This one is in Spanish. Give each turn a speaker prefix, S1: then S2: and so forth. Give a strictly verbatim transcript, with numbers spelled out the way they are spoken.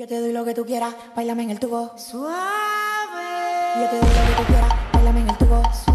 S1: Yo te doy lo que tú quieras, bailame en el tubo.
S2: Suave.
S1: Yo te doy lo que tú quieras, bailame en el tubo.